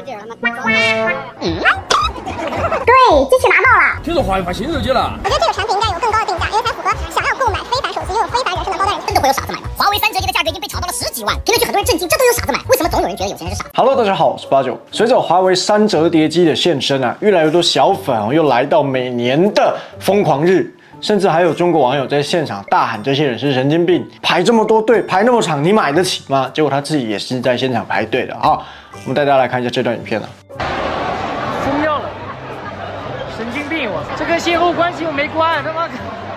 劲儿他妈装对，机器拿到了。 听说华为发新手机了。 我觉得这个产品应该有更高的定价，因为才符合想要购买非凡手机拥有非凡人生的高端人。真的会有傻子买吗？华为3折叠的价格已经被炒到了10几万，评论区很多人震惊，这都有傻子买？为什么总有人觉得有钱人是傻子 ？Hello， 大家好，我是89。随着华为3折叠机的现身啊，越来越多小粉又来到每年的疯狂日。甚至还有中国网友在现场大喊这些人是神经病，排这么多队，排那么长，你买得起吗？结果他自己也是在现场排队的啊。我们带大家来看一下这段影片啊。 疯掉了，神经病！我这跟邂逅关系又没关，他妈人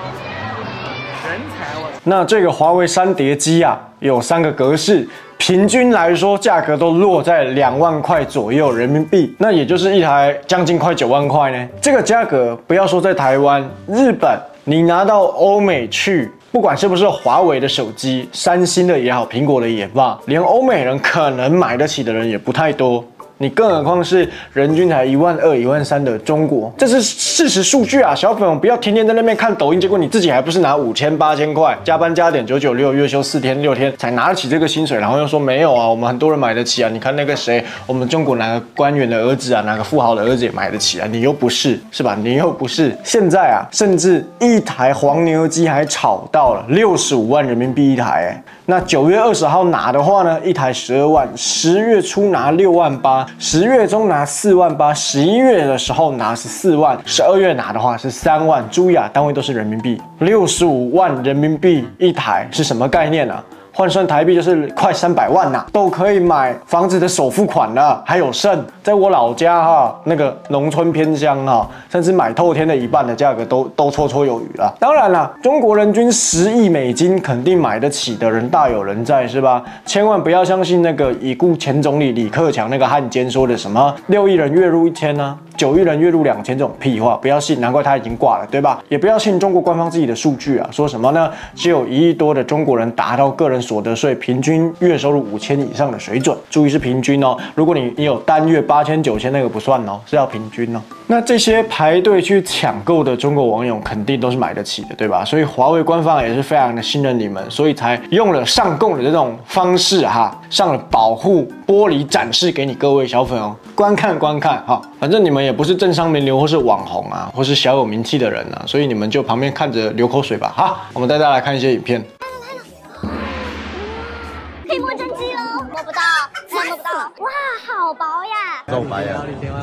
才我。 那这个华为3叠机啊，有3个格式。平均来说，价格都落在2万块左右人民币，那也就是一台将近快9万块呢。这个价格，不要说在台湾、日本，你拿到欧美去，不管是不是华为的手机，三星的也好，苹果的也罢，连欧美人可能买得起的人也不太多。你更何况是人均才1万2、1万3的中国，这是事实数据啊！小粉红不要天天在那边看抖音，结果你自己还不是拿5000、8000块，加班加点996，月休4天6天才拿得起这个薪水，然后又说没有啊，我们很多人买得起啊！你看那个谁，我们中国哪个官员的儿子啊，哪个富豪的儿子也买得起啊？你又不是，是吧？你又不是。现在啊，甚至一台黄牛机还炒到了65万人民币一台，那9月20号拿的话呢，一台12万，10月初拿6万8，10月中拿4万8，11月的时候拿14万，12月拿的话是3万。注意啊，单位都是人民币，65万人民币一台是什么概念啊？换算台币就是快300万呐，都可以买房子的首付款了，还有剩。在我老家哈，那个农村偏乡哈，甚至买透天的1半的价格都绰绰有余了。当然了，中国人均10亿美金肯定买得起的人大有人在，是吧？千万不要相信那个已故前总理李克强那个汉奸说的什么6亿人月入1000呢，9亿人月入2000这种屁话，不要信，难怪他已经挂了，对吧？也不要信中国官方自己的数据啊，说什么呢？只有1亿多的中国人达到个人所得税平均月收入5000以上的水准，注意是平均哦。如果你有单月8000、9000那个不算哦，是要平均哦。那这些排队去抢购的中国网友肯定都是买得起的，对吧？所以华为官方也是非常的信任你们，所以才用了上供的这种方式哈，上了保护玻璃展示给你各位小粉哦，观看哈。反正你们也不是政商名流或是网红啊，或是小有名气的人啊，所以你们就旁边看着流口水吧哈。我们带大家来看一些影片。 可以摸真机喽，摸不到，摸不到，哇，好薄呀！ 够白呀！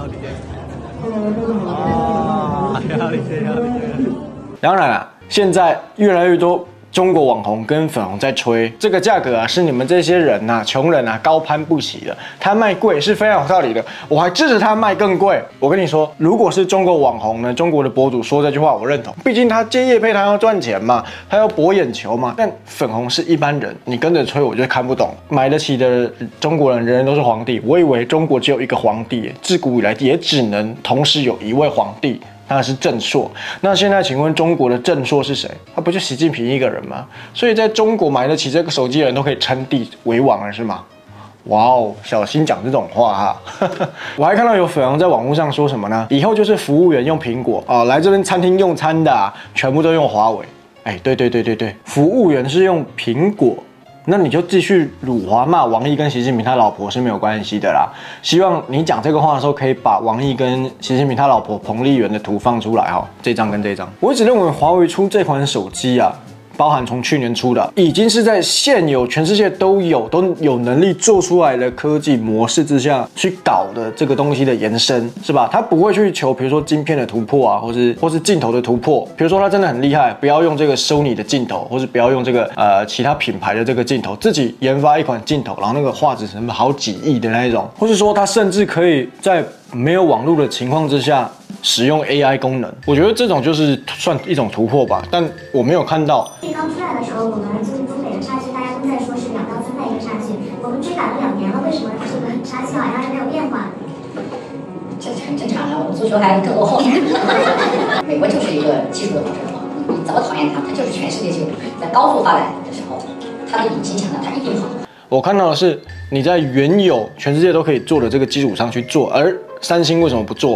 当然啦，现在越来越多中国网红跟粉红在吹这个价格啊，是你们这些人呐、穷人啊高攀不起的。他卖贵是非常有道理的，我还支持他卖更贵。我跟你说，如果是中国网红呢，中国的博主说这句话，我认同。毕竟他接业配，他要赚钱嘛，他要博眼球嘛。但粉红是一般人，你跟着吹，我就看不懂。买得起的中国人，人人都是皇帝。我以为中国只有一个皇帝，自古以来也只能同时有一位皇帝。那是正朔。那现在请问中国的正朔是谁？他不就习近平一个人吗？所以在中国买得起这个手机的人都可以称帝为王了，是吗？哇哦，小心讲这种话哈！我还看到有粉红在网络上说什么呢？以后就是服务员用苹果啊，来这边餐厅用餐的啊，全部都用华为。哎，对，服务员是用苹果。那你就继续辱华骂王毅跟习近平他老婆是没有关系的啦。希望你讲这个话的时候，可以把王毅跟习近平他老婆彭丽媛的图放出来哈，这张跟这张。我一直认为华为出这款手机啊，包含从去年出的，已经是在现有全世界都有能力做出来的科技模式之下去搞的这个东西的延伸，是吧？它不会去求，比如说晶片的突破啊，或是镜头的突破。比如说它真的很厉害，不要用这个 Sony 的镜头，或是不要用这个其他品牌的这个镜头，自己研发一款镜头，然后那个画质什么好几亿的那一种，或是说它甚至可以在没有网络的情况之下使用 AI 功能，我觉得这种就是算一种突破吧，但我没有看到。 刚出来的时候，我们就是中美的差距，大家都在说是2到3倍一个差距，我们追赶了2年了，为什么这个差距好像是没有变化？ 这很正常的，我们足球还更落后。美国就是一个技术的保证嘛，你怎么讨厌它，它就是全世界就在高速发展的时候，它的引擎强大，它一定好。 我看到的是你在原有全世界都可以做的这个基础上去做，而三星为什么不做？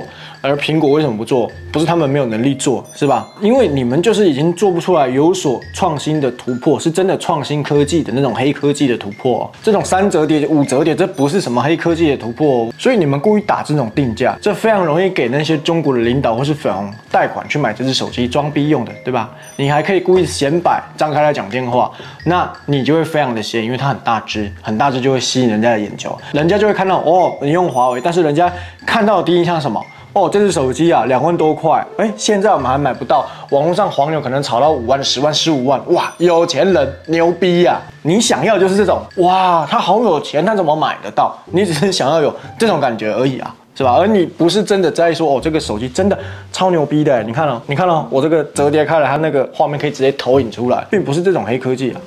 而苹果为什么不做？不是他们没有能力做，是吧？因为你们就是已经做不出来有所创新的突破，是真的创新科技的那种黑科技的突破哦。这种3折叠、5折叠，这不是什么黑科技的突破哦。所以你们故意打这种定价，这非常容易给那些中国的领导或是粉红贷款去买这只手机装逼用的，对吧？你还可以故意显摆，张开来讲电话，那你就会非常的显，因为它很大只，很大只就会吸引人家的眼球，人家就会看到哦，你用华为，但是人家看到的第一印象是什么？哦，这只手机啊，2万多块，哎，现在我们还买不到，网络上黄牛可能炒到5万、10万、15万，哇，有钱人牛逼呀！你想要就是这种，哇，他好有钱，他怎么买得到？你只是想要有这种感觉而已啊，是吧？而你不是真的在意说，哦，这个手机真的超牛逼的，你看哦，我这个折叠开来，它那个画面可以直接投影出来，并不是这种黑科技啊。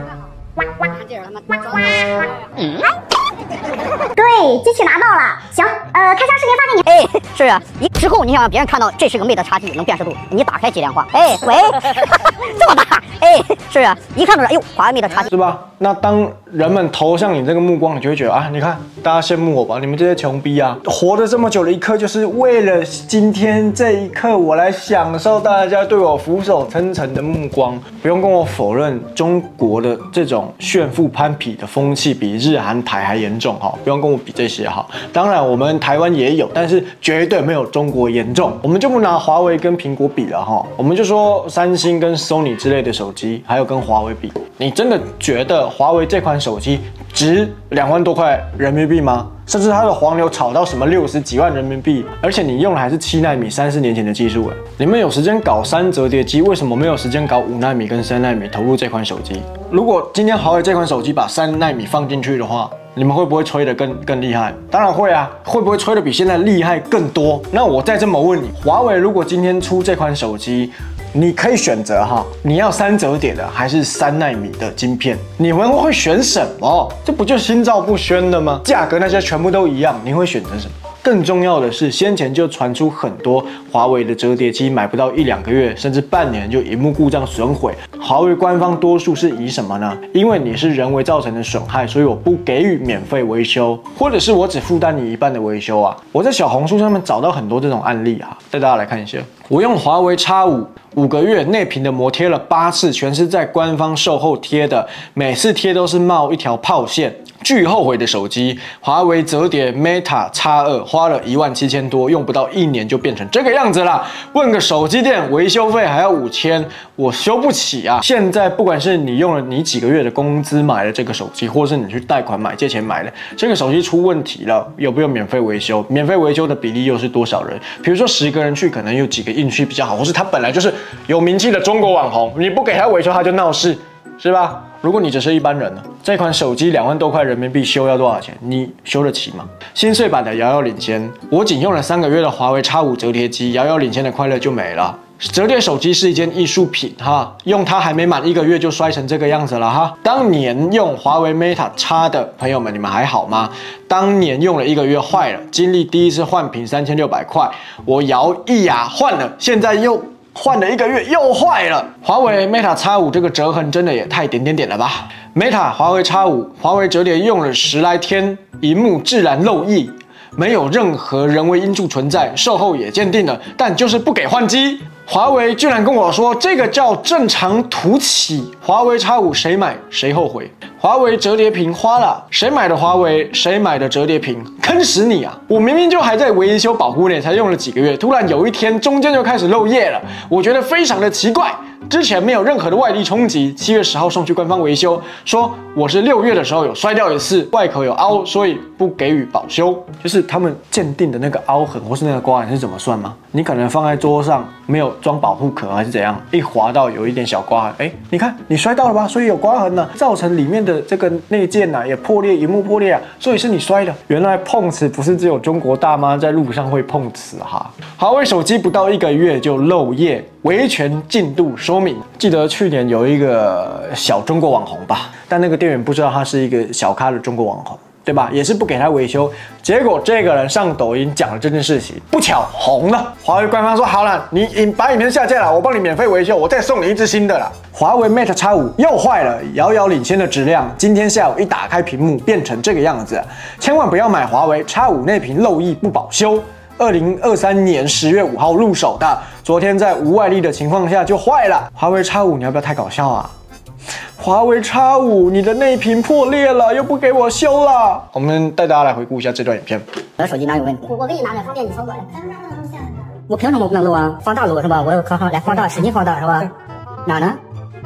对，机器拿到了，行，开箱视频发给你。 哎，是啊，之后你想让别人看到这是个 Mate X T 能辨识度，你打开接电话，哎，喂，这么大，哎，是啊，一看就是，哎呦，华为 Mate X T 是吧？那当人们投向你这个目光，你就会觉得啊，你看大家羡慕我吧，你们这些穷逼啊，活得这么久的一刻，就是为了今天这一刻，我来享受大家对我俯首称臣的目光。不用跟我否认，中国的这种炫富攀比的风气比日韩台还严重哈，不用跟我比这些哈。当然我们台湾也有，但是绝对没有中国严重。我们就不拿华为跟苹果比了哈，我们就说三星跟 Sony 之类的手机，还有跟华为比，你真的觉得华为这款手机值2万多块人民币吗？甚至它的黄牛炒到什么60几万人民币，而且你用的还是7奈米，30年前的技术。你们有时间搞3折叠机，为什么没有时间搞5奈米跟3奈米投入这款手机？如果今天华为这款手机把3奈米放进去的话，你们会不会吹得更厉害？当然会啊，会不会吹得比现在厉害更多？那我再这么问你，华为如果今天出这款手机，你可以选择哈，你要3折叠的还是3奈米的晶片？你们会选什么？这不就心照不宣的吗？价格那些全部都一样，你会选择什么？更重要的是，先前就传出很多华为的折叠机买不到1-2个月，甚至半年就萤幕故障损毁。华为官方多数是以什么呢？因为你是人为造成的损害，所以我不给予免费维修，或者是我只负担你1半的维修啊。我在小红书上面找到很多这种案例啊，带大家来看一下。我用华为 X5 5个月内屏的膜贴了8次，全是在官方售后贴的，每次贴都是冒一条泡线。巨后悔的手机，华为折叠 Mate X2 花了17000多，用不到1年就变成这个样子了。问个手机店维修费还要5000，我修不起啊！现在不管是你用了你几个月的工资买了这个手机，或是你去贷款买、借钱买的，这个手机出问题了，有没有免费维修？免费维修的比例又是多少人？比如说10个人去，可能有几个运气比较好，或是他本来就是有名气的中国网红，你不给他维修他就闹事，是吧？如果你只是一般人呢？这款手机2万多块人民币修要多少钱？你修得起吗？新碎版的遥遥领先，我仅用了3个月的华为 X5 折叠机，遥遥领先的快乐就没了。折叠手机是一件艺术品哈，用它还没满1个月就摔成这个样子了哈。当年用华为 Mate X 的朋友们，你们还好吗？当年用了1个月坏了，经历第一次换屏3600块，我摇一牙换了，现在又换了1个月又坏了。华为 Mate X5 这个折痕真的也太点了吧 ！Mate 华为 X5 华为折叠用了10来天，萤幕自然漏液，没有任何人为因素存在，售后也鉴定了，但就是不给换机。华为居然跟我说这个叫正常突起，华为 X5 谁买谁后悔。华为折叠屏花了，谁买的华为，谁买的折叠屏，坑死你啊！我明明就还在维修保护内，才用了几个月，突然有一天中间就开始漏液了，我觉得非常的奇怪。之前没有任何的外力冲击，7月10号送去官方维修，说我是6月的时候有摔掉一次，外壳有凹，所以不给予保修。就是他们鉴定的那个凹痕或是那个刮痕是怎么算吗？你可能放在桌上没有装保护壳还是怎样，一滑到有一点小刮痕，哎，你看你摔到了吧，所以有刮痕呢，造成里面的这个内件也破裂，萤幕破裂啊，所以是你摔的。原来碰瓷不是只有中国大妈在路上会碰瓷哈。华为手机不到1个月就漏液，维权进度说明。记得去年有一个小中国网红吧，但那个店员不知道他是一个小咖的中国网红，对吧？也是不给他维修，结果这个人上抖音讲了这件事情，不巧红了。华为官方说好了，你把影片下架了，我帮你免费维修，我再送你一只新的啦。华为 Mate X5 又坏了，遥遥领先的质量，今天下午一打开屏幕变成这个样子，千万不要买华为 X5 内屏漏液不保修。 2023年10月5号入手的，昨天在无外力的情况下就坏了。华为 X5，你要不要太搞笑啊？华为 X5，你的内屏破裂了，又不给我修了。我们带大家来回顾一下这段影片。 我的手机哪有问题？ 我给你拿着，方便你操作。 我凭什么不能录啊？放大录是吧？我有可好来放大，使劲放大是吧？哪呢？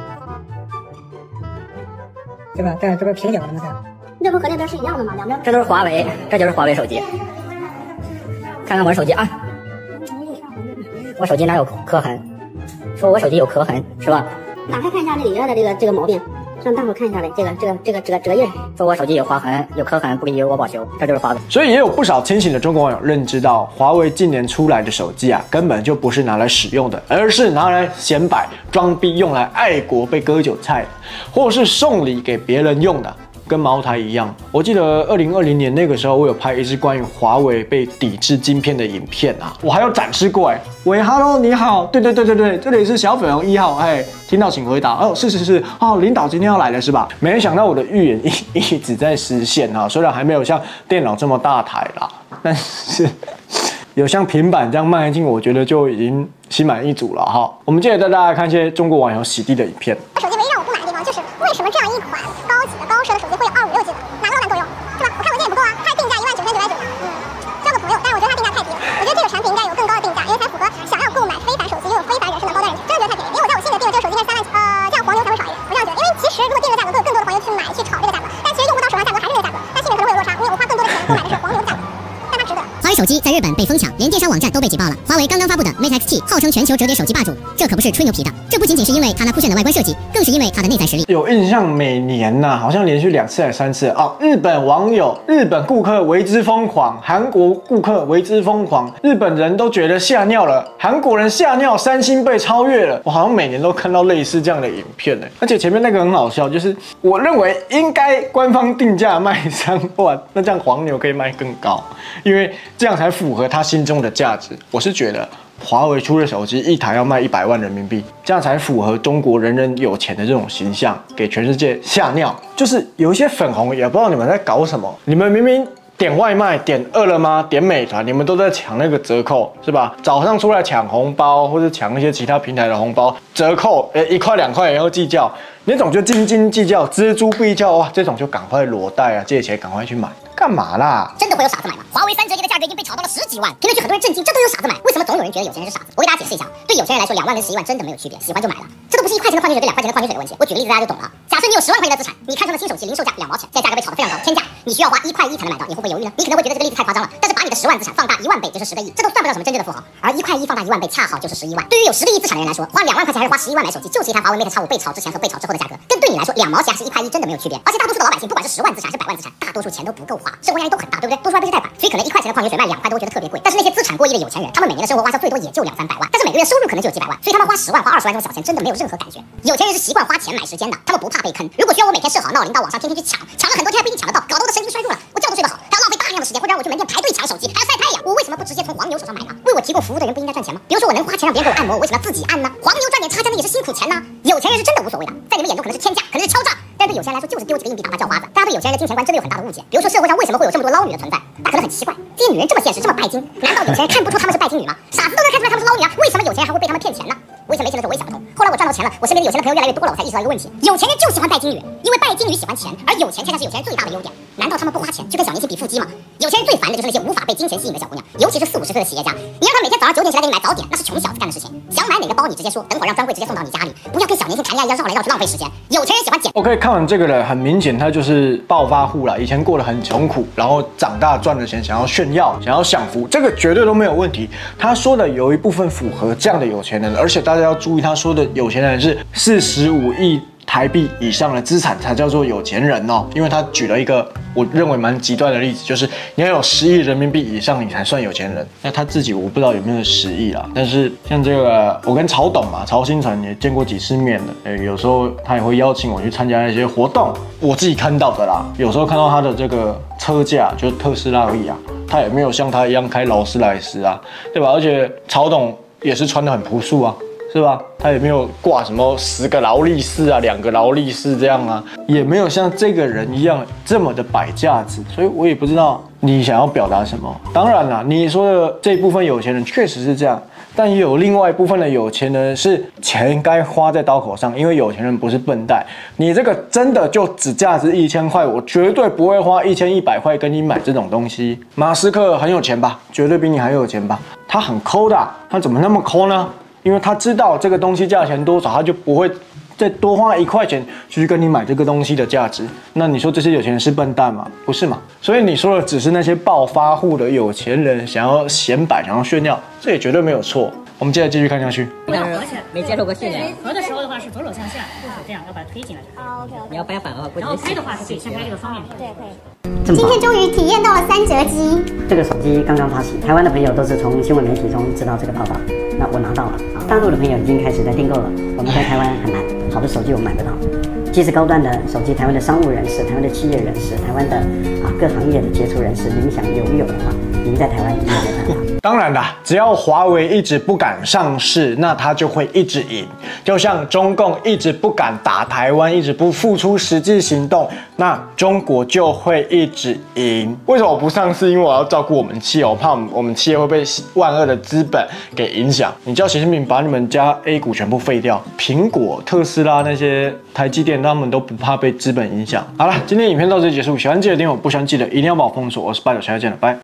这不是平角的吗？ 这不和那边是一样的吗？两边这都是华为，这就是华为手机。看看我的手机啊，我手机哪有磕痕？说我手机有磕痕是吧？ 打开看一下这里面的这个毛病，让大伙看一下呗。这个折页， 说我手机有划痕、有磕痕，不给我保修，这就是华为。 所以也有不少清醒的中国网友认知到，华为近年出来的手机啊，根本就不是拿来使用的，而是拿来显摆、装逼，用来爱国被割韭菜，或是送礼给别人用的。跟茅台一样，我记得2020年那个时候，我有拍一支关于华为被抵制晶片的影片啊，我还有展示过哎。喂 ，Hello， 你好，对，这里是小粉红1号，哎，听到请回答。哦，是，哦，领导今天要来了是吧？没想到我的预言一直在实现啊，虽然还没有像电脑这么大台啦，但是有像平板这样慢镜，我觉得就已经心满意足了哈。我们接着带大家看一些中国网友洗地的影片。 手机唯一让我不满的地方就是为什么这样一款高级的高奢的手机会有256G的，哪个老板够用，是吧？我看文件也不够啊，它定价19999，交个朋友，但是我觉得它定价太低了，我觉得这个产品应该有更高的定价，因为才符合想要购买非凡手机拥有非凡人生的高端人群，真的觉得太便宜。因为我在我心里定的这个手机应该3万，这样黄牛才会少一点，我这样觉得。因为其实如果定这个价格，会有更多的黄牛去买去炒这个价格，但其实用户到手上价格还是那个价格，但心里可能会有落差，因为我花更多的钱购买的是黄牛的价格。 华为手机在日本被疯抢，连电商网站都被挤爆了。华为刚刚发布的 Mate X T 号称全球折叠手机霸主，这可不是吹牛皮的。这不仅仅是因为它那酷炫的外观设计，更是因为它的内在实力。 有印象，每年好像连续2次还3次啊，日本网友、日本顾客为之疯狂，韩国顾客为之疯狂，日本人都觉得吓尿了，韩国人吓尿，三星被超越了。我好像每年都看到类似这样的影片呢。而且前面那个很好笑，就是我认为应该官方定价卖3万，那这样黄牛可以卖更高，因为这样才符合他心中的价值。我是觉得华为出的手机一台要卖100万人民币，这样才符合中国人人有钱的这种形象，给全世界吓尿。就是有一些粉红也不知道你们在搞什么，你们明明点外卖、点饿了么、点美团，你们都在抢那个折扣，是吧？早上出来抢红包，或者抢一些其他平台的红包，折扣1块2块也要计较，那种就斤斤计较、锱铢必较哇，这种就赶快裸贷啊，借钱赶快去买，干嘛啦？ 真的会有傻子买吗？华为3折叠的价格已经被炒到了10几万，评论区很多人震惊，这都有傻子买？为什么总有人觉得有钱人是傻子？我给大家解释一下，对有钱人来说，2万跟11万真的没有区别，喜欢就买了，这都不是1块钱的矿泉水对2块钱的矿泉水的问题。我举个例子大家就懂了。假设你有10万块钱的资产，你看上的新手机零售价2毛钱，现在价格被炒得非常高，天价，你需要花1块1才能买到，你会不会犹豫呢？你可能会觉得这个例子太夸张了，但是把你的10万资产放大1万倍就是10个亿，这都算不了什么真正的富豪。而1块1放大1万倍，恰好就是11万。对于有10个亿资产的人来说，花2万块钱还是花11万买手机，就是一台华为 Mate X5被炒之前和被炒之后的价格，跟对你来说2毛钱还是1块1真的没有区别。而且大多数的老百姓，不管是10万资产还是100万资产，大多数钱都不够花，生活压力都很大，对不对？多数还背着贷款，所以可能1块钱的矿泉水卖2块都会觉得特别贵。但是那些资产过亿的有钱人，他们每年的生活花销最多也就200-300万，但是每个月收入可能就有几百万，所以他们花10万、花20万这种小钱真的没有任何感觉。有钱人是习惯花钱买时间的，他们不怕被坑。如果需要我每天设好闹铃到网上天天去抢了很多天还不一定抢得到，搞得我的神经衰弱了，我觉都睡不好，还要浪费大量的时间，会让我去门店排队抢手机，还要晒太阳。我为什么不直接从黄牛手上买呢？为我提供服务的人不应该赚钱吗？比如说我能花钱让别人给我按摩，我为什么要自己按呢？黄牛赚点差价那也是辛苦钱呢。有钱人是真的无所谓的，在你们眼中可能是天价，可能是敲诈，但对有钱人来说就是丢几个硬币打发叫花子。大家对有钱人的金钱观真的有很大的误解。比如说社会上为什么会有这么多捞女的存在？大家可能很奇怪，这些女人这么现实，这么拜金，难道有钱人看不出她们是拜金女吗？傻子都能看出来她们是捞女啊，为什么有钱人还会被她们骗钱呢？我以前没钱的时候我也想不通，后来我赚到钱了，我身边的有钱的朋友越来越多了，我才意识到一个问题：有钱人就喜欢拜金女，因为拜金女喜欢钱，而有钱恰恰是有钱人最大的优点。难道他们不花钱就跟小年轻比腹肌吗？有钱人最烦的就是那些无法被金钱吸引的小姑娘，尤其是40-50岁的企业家，你让他每天早上9点起来给你买早点，那是穷小子干的事情。想买哪个包你直接说，等会儿让专柜直接送到你家里，不要跟小年轻谈恋爱一样绕来绕去浪费时间。有钱人喜欢捡。 OK， 看完这个人，很明显他就是暴发户啦，以前过得很穷苦，然后长大赚了钱想要炫耀，想要享福，这个绝对都没有问题。他说的有一部分符合这样的有钱人，而且大家要注意，他说的有钱人是45亿台币以上的资产才叫做有钱人哦，因为他举了一个我认为蛮极端的例子，就是你要有10亿人民币以上你才算有钱人。那他自己我不知道有没有10亿啦，但是像这个我跟曹董嘛，曹兴诚也见过几次面的，有时候他也会邀请我去参加一些活动，我自己看到的啦。有时候看到他的这个车架就是特斯拉而已啊，他也没有像他一样开劳斯莱斯啊，对吧？而且曹董也是穿得很朴素啊。 是吧？他也没有挂什么10个劳力士啊，2个劳力士这样啊，也没有像这个人一样这么的摆架子，所以我也不知道你想要表达什么。当然啦，你说的这部分有钱人确实是这样。但也有另外一部分的有钱人是钱该花在刀口上，因为有钱人不是笨蛋。你这个真的就只价值1000块，我绝对不会花1100块跟你买这种东西。马斯克很有钱吧？绝对比你还有钱吧？他很抠的，他怎么那么抠呢？因为他知道这个东西价钱多少，他就不会再多花1块钱去跟你买这个东西的价值。那你说这些有钱人是笨蛋吗？不是嘛？所以你说的只是那些暴发户的有钱人想要显摆、想要炫耀，这也绝对没有错。我们接着继续看下去。 但是没接受过训练。 合的时候的话是左手向下，右手这样要把它推进来。 好 OK。 你要掰反的话， 然后拍的话是可以先拍这个双面屏。 对，可以。 这么好。 今天终于体验到了3折机。 这个手机刚刚发行，台湾的朋友都是从新闻媒体中知道这个报道。那我拿到了，大陆的朋友已经开始在订购了。我们在台湾很难，好的手机我们买不到。即使高端的手机，台湾的商务人士、台湾的企业人士、台湾的各行业的杰出人士，你们想拥有的话，您在台湾一定没办法。 当然啦，只要华为一直不敢上市，那它就会一直赢。就像中共一直不敢打台湾，一直不付出实际行动，那中国就会一直赢。为什么我不上市？因为我要照顾我们企业，我怕我们企业会被万恶的资本给影响。你叫习近平把你们家 A 股全部废掉，苹果、特斯拉那些台积电，他们都不怕被资本影响。好了，今天影片到这里结束，喜欢记得订阅，不喜欢记得一定要把我封锁。我是拜斗，下次见了，拜。